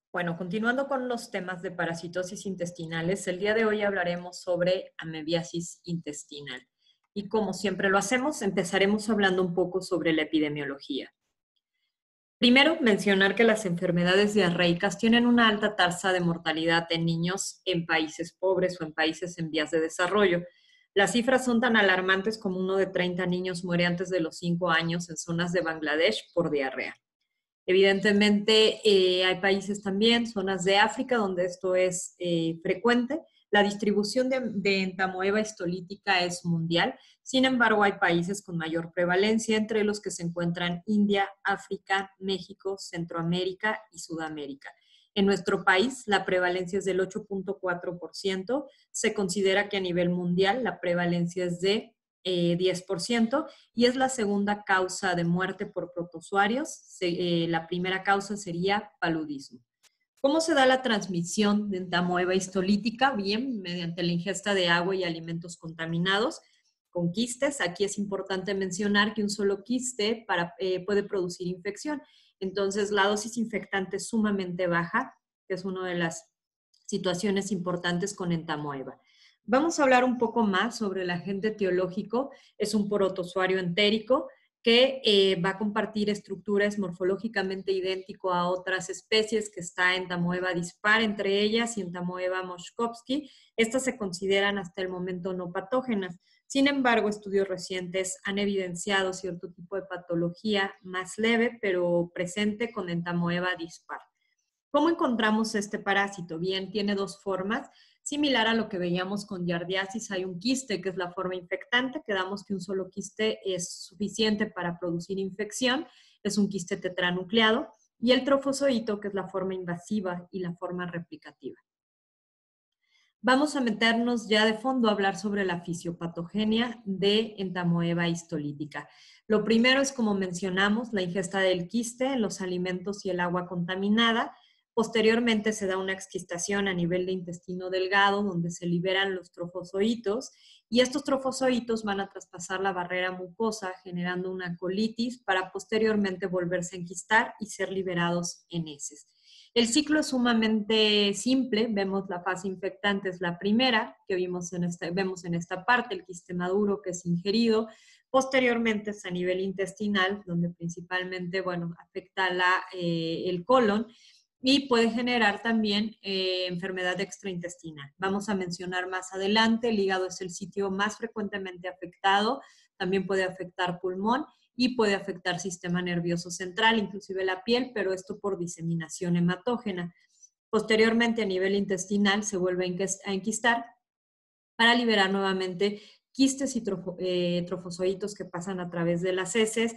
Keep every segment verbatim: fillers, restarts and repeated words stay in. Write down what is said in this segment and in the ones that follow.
Bueno, continuando con los temas de parasitosis intestinales, el día de hoy hablaremos sobre amebiasis intestinal. Y como siempre lo hacemos, empezaremos hablando un poco sobre la epidemiología. Primero, mencionar que las enfermedades diarreicas tienen una alta tasa de mortalidad en niños en países pobres o en países en vías de desarrollo. Las cifras son tan alarmantes como uno de treinta niños muere antes de los cinco años en zonas de Bangladesh por diarrea. Evidentemente, eh, hay países también, zonas de África, donde esto es eh, frecuente. La distribución de, de entamoeba histolítica es mundial. Sin embargo, hay países con mayor prevalencia, entre los que se encuentran India, África, México, Centroamérica y Sudamérica. En nuestro país, la prevalencia es del ocho punto cuatro por ciento. Se considera que a nivel mundial la prevalencia es de eh, diez por ciento y es la segunda causa de muerte por protozoarios. Se, eh, la primera causa sería paludismo. ¿Cómo se da la transmisión de entamoeba histolítica? Bien, mediante la ingesta de agua y alimentos contaminados con quistes. Aquí es importante mencionar que un solo quiste para, eh, puede producir infección. Entonces, la dosis infectante es sumamente baja, que es una de las situaciones importantes con entamoeba. Vamos a hablar un poco más sobre el agente etiológico. Es un protozoario entérico que eh, va a compartir estructuras morfológicamente idéntico a otras especies que está Entamoeba dispar entre ellas y Entamoeba moshkovsky. Estas se consideran hasta el momento no patógenas. Sin embargo, estudios recientes han evidenciado cierto tipo de patología más leve, pero presente con Entamoeba dispar. ¿Cómo encontramos este parásito? Bien, tiene dos formas. Similar a lo que veíamos con Yardiasis, hay un quiste, que es la forma infectante. Quedamos que un solo quiste es suficiente para producir infección. Es un quiste tetranucleado. Y el trofozoito, que es la forma invasiva y la forma replicativa. Vamos a meternos ya de fondo a hablar sobre la fisiopatogenia de entamoeba histolítica. Lo primero es, como mencionamos, la ingesta del quiste en los alimentos y el agua contaminada. Posteriormente se da una exquistación a nivel de intestino delgado, donde se liberan los trofozoitos, y estos trofozoitos van a traspasar la barrera mucosa, generando una colitis, para posteriormente volverse a enquistar y ser liberados en heces. El ciclo es sumamente simple. Vemos la fase infectante, es la primera que vimos en esta, vemos en esta parte, el quiste maduro que es ingerido. Posteriormente es a nivel intestinal, donde principalmente, bueno, afecta la, eh, el colon, y puede generar también eh, enfermedad extraintestinal. Vamos a mencionar más adelante, el hígado es el sitio más frecuentemente afectado, también puede afectar pulmón y puede afectar sistema nervioso central, inclusive la piel, pero esto por diseminación hematógena. Posteriormente, a nivel intestinal, se vuelve a enquistar para liberar nuevamente quistes y trofo, eh, trofozoitos que pasan a través de las heces.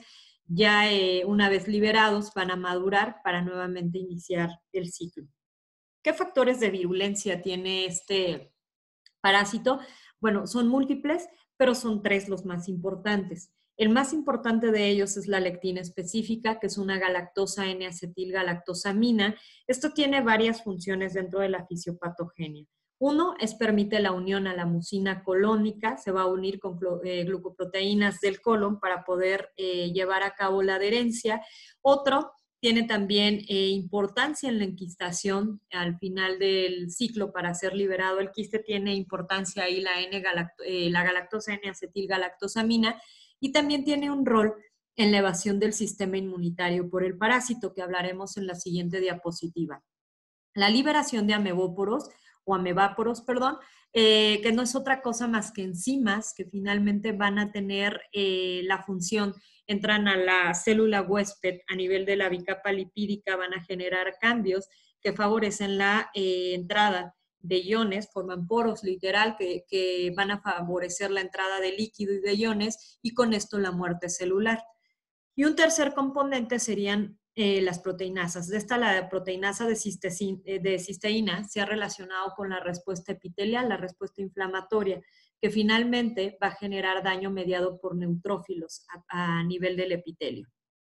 Ya eh, una vez liberados van a madurar para nuevamente iniciar el ciclo. ¿Qué factores de virulencia tiene este parásito? Bueno, son múltiples, pero son tres los más importantes. El más importante de ellos es la lectina específica, que es una galactosa N-acetilgalactosamina. Esto tiene varias funciones dentro de la fisiopatogenia. Uno es permite la unión a la mucina colónica, se va a unir con eh, glucoproteínas del colon para poder eh, llevar a cabo la adherencia. Otro tiene también eh, importancia en la enquistación al final del ciclo para ser liberado el quiste. Tiene importancia ahí la, N-galacto, eh, la galactosa N-acetilgalactosamina, y también tiene un rol en la evasión del sistema inmunitario por el parásito, que hablaremos en la siguiente diapositiva. La liberación de amebóporos o ameváporos, perdón, eh, que no es otra cosa más que enzimas que finalmente van a tener eh, la función, entran a la célula huésped a nivel de la bicapa lipídica, van a generar cambios que favorecen la eh, entrada de iones, forman poros literal que, que van a favorecer la entrada de líquido y de iones, y con esto la muerte celular. Y un tercer componente serían eh, las proteinasas. De esta, la proteinasa de, de cisteína se ha relacionado con la respuesta epitelial, la respuesta inflamatoria, que finalmente va a generar daño mediado por neutrófilos a, a nivel del epitelio.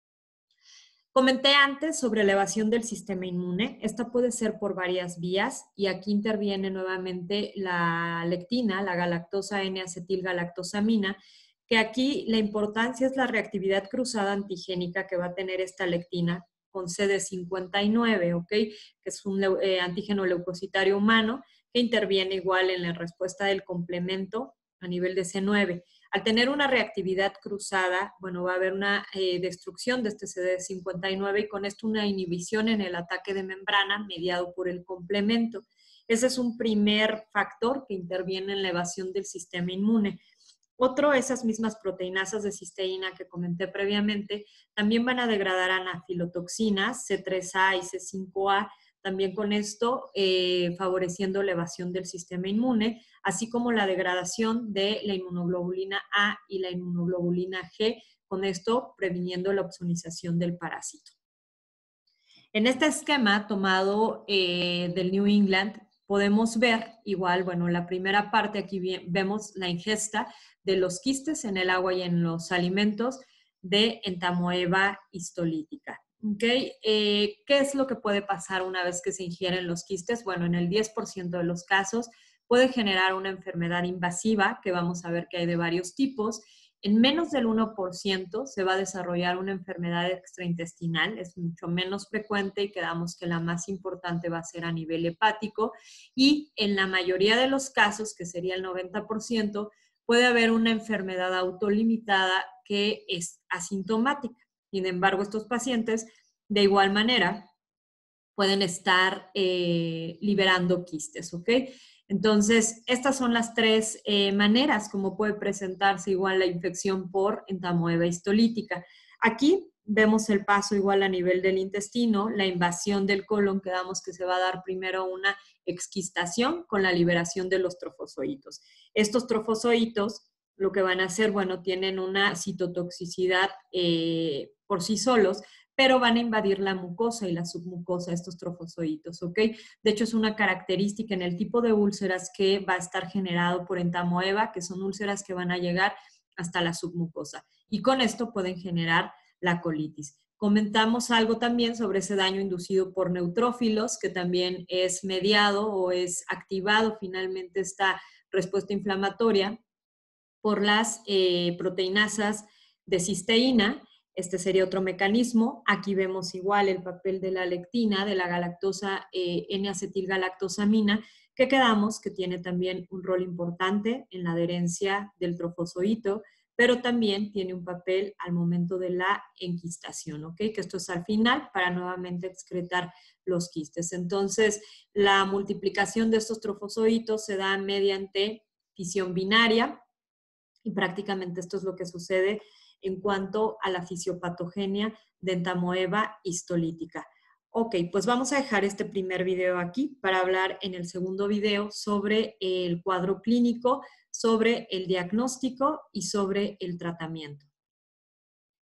Comenté antes sobre la evasión del sistema inmune. Esta puede ser por varias vías, y aquí interviene nuevamente la lectina, la galactosa N-acetilgalactosamina, que aquí la importancia es la reactividad cruzada antigénica que va a tener esta lectina con C D cincuenta y nueve, ¿ok? Que es un eh, antígeno leucocitario humano que interviene igual en la respuesta del complemento a nivel de C nueve. Al tener una reactividad cruzada, bueno, va a haber una eh, destrucción de este C D cincuenta y nueve y con esto una inhibición en el ataque de membrana mediado por el complemento. Ese es un primer factor que interviene en la evasión del sistema inmune. Otro, esas mismas proteinasas de cisteína que comenté previamente, también van a degradar anafilotoxinas, C tres A y C cinco A, también con esto eh, favoreciendo la evasión del sistema inmune, así como la degradación de la inmunoglobulina A y la inmunoglobulina G, con esto previniendo la opsonización del parásito. En este esquema tomado eh, del New England, podemos ver igual, bueno, la primera parte aquí vemos la ingesta de los quistes en el agua y en los alimentos de entamoeba histolítica. ¿Okay? Eh, ¿Qué es lo que puede pasar una vez que se ingieren los quistes? Bueno, en el diez por ciento de los casos puede generar una enfermedad invasiva, que vamos a ver que hay de varios tipos. En menos del uno por ciento se va a desarrollar una enfermedad extraintestinal, es mucho menos frecuente y quedamos que la más importante va a ser a nivel hepático. Y en la mayoría de los casos, que sería el noventa por ciento, puede haber una enfermedad autolimitada que es asintomática. Sin embargo, estos pacientes, de igual manera, pueden estar eh, liberando quistes, ¿ok? Entonces, estas son las tres eh, maneras como puede presentarse igual la infección por entamoeba histolítica. Aquí vemos el paso igual a nivel del intestino, la invasión del colon, que damos que se va a dar primero una exquistación con la liberación de los trofozoitos. Estos trofozoitos lo que van a hacer, bueno, tienen una citotoxicidad eh, por sí solos, pero van a invadir la mucosa y la submucosa, estos trofozoitos, ¿ok? De hecho, es una característica en el tipo de úlceras que va a estar generado por entamoeba, que son úlceras que van a llegar hasta la submucosa. Y con esto pueden generar la colitis. Comentamos algo también sobre ese daño inducido por neutrófilos, que también es mediado o es activado finalmente esta respuesta inflamatoria por las eh, proteinasas de cisteína. Este sería otro mecanismo. Aquí vemos igual el papel de la lectina, de la galactosa eh, N-acetilgalactosamina, que quedamos que tiene también un rol importante en la adherencia del trofozoito, pero también tiene un papel al momento de la enquistación, ¿ok? Que esto es al final para nuevamente excretar los quistes. Entonces, la multiplicación de estos trofozoitos se da mediante fisión binaria, y prácticamente esto es lo que sucede en cuanto a la fisiopatogenia de entamoeba histolítica. Ok, pues vamos a dejar este primer video aquí para hablar en el segundo video sobre el cuadro clínico, sobre el diagnóstico y sobre el tratamiento.